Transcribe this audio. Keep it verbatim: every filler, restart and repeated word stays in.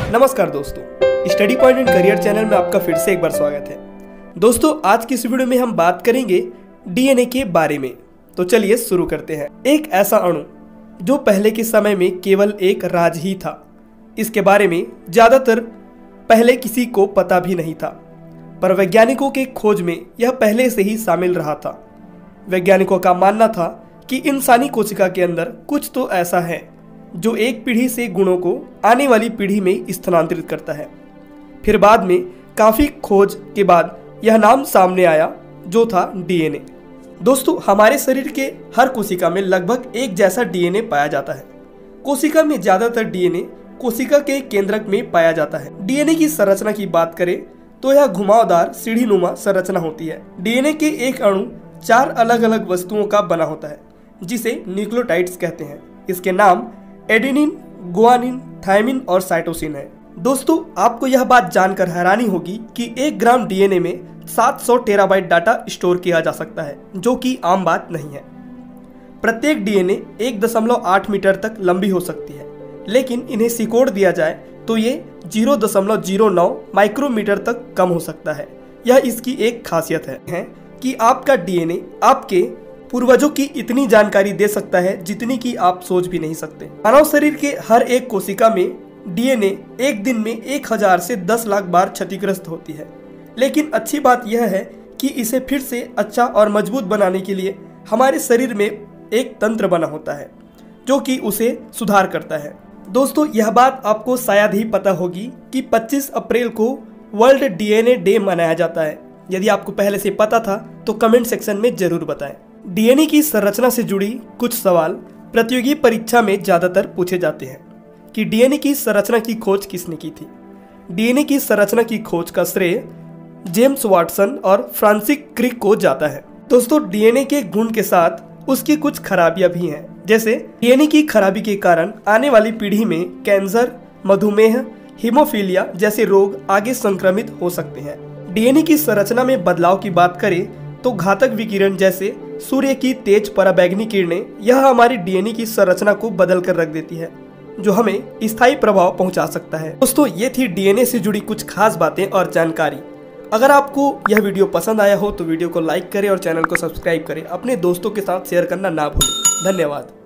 नमस्कार दोस्तों, study point and career channel में आपका फिर से एक बार स्वागत है। दोस्तों, आज की इस वीडियो में हम बात करेंगे डीएनए के बारे में। तो चलिए शुरू करते हैं। एक ऐसा अणु जो पहले के समय में केवल एक राज ही था, इसके बारे में ज्यादातर पहले किसी को पता भी नहीं था, पर वैज्ञानिकों के खोज में यह पहले से ही शामिल रहा था। वैज्ञानिकों का मानना था कि इंसानी कोशिका के अंदर कुछ तो ऐसा है जो एक पीढ़ी से गुणों को आने वाली पीढ़ी में स्थानांतरित करता है। फिर बाद में काफी खोज के बाद यह नाम सामने आया जो था डीएनए। दोस्तों, हमारे शरीर के हर कोशिका में लगभग एक जैसा डीएनए पाया जाता है। कोशिका में ज्यादातर डीएनए कोशिका के केंद्रक में पाया जाता है। डीएनए की संरचना की बात करें तो यह घुमावदार सीढ़ीनुमा संरचना होती है। डीएनए के एक अणु चार अलग अलग वस्तुओं का बना होता है जिसे न्यूक्लियोटाइड्स कहते हैं। इसके नाम एडेनिन, गुआनिन, थायमिन और साइटोसिन है। दोस्तों, आपको यह बात जानकर हैरानी होगी कि एक ग्राम डीएनए में सात सौ टेराबाइट डाटा स्टोर किया जा सकता है, जो कि आम बात नहीं है। प्रत्येक डीएनए एक दशमलव आठ मीटर तक लंबी हो सकती है, लेकिन इन्हें सिकोड़ दिया जाए तो ये जीरो दशमलव जीरो नौ माइक्रोमीटर तक कम हो सकता है। यह इसकी एक खासियत है, है कि आपका डीएनए आपके पूर्वजों की इतनी जानकारी दे सकता है जितनी कि आप सोच भी नहीं सकते। मानव शरीर के हर एक कोशिका में डीएनए एक दिन में एक हजार से दस लाख बार क्षतिग्रस्त होती है, लेकिन अच्छी बात यह है कि इसे फिर से अच्छा और मजबूत बनाने के लिए हमारे शरीर में एक तंत्र बना होता है जो कि उसे सुधार करता है। दोस्तों, यह बात आपको शायद ही पता होगी कि पच्चीस अप्रैल को वर्ल्ड डीएनए डे मनाया जाता है। यदि आपको पहले से पता था तो कमेंट सेक्शन में जरूर बताएं। डीएनए की संरचना से जुड़ी कुछ सवाल प्रतियोगी परीक्षा में ज्यादातर पूछे जाते हैं कि डीएनए की संरचना की खोज किसने की थी। डीएनए की संरचना की खोज का श्रेय जेम्स वाटसन और फ्रांसिस क्रिक को जाता है। दोस्तों, डीएनए के गुण के साथ उसकी कुछ खराबियां भी हैं, जैसे डीएनए की खराबी के कारण आने वाली पीढ़ी में कैंसर, मधुमेह, हीमोफीलिया जैसे रोग आगे संक्रमित हो सकते हैं। डीएनए की संरचना में बदलाव की बात करें तो घातक विकिरण जैसे सूर्य की तेज पराबैंगनी किरणें यह हमारी डीएनए की संरचना को बदल कर रख देती है, जो हमें स्थायी प्रभाव पहुंचा सकता है। दोस्तों, ये थी डीएनए से जुड़ी कुछ खास बातें और जानकारी। अगर आपको यह वीडियो पसंद आया हो तो वीडियो को लाइक करें और चैनल को सब्सक्राइब करें। अपने दोस्तों के साथ शेयर करना ना भूलें। धन्यवाद।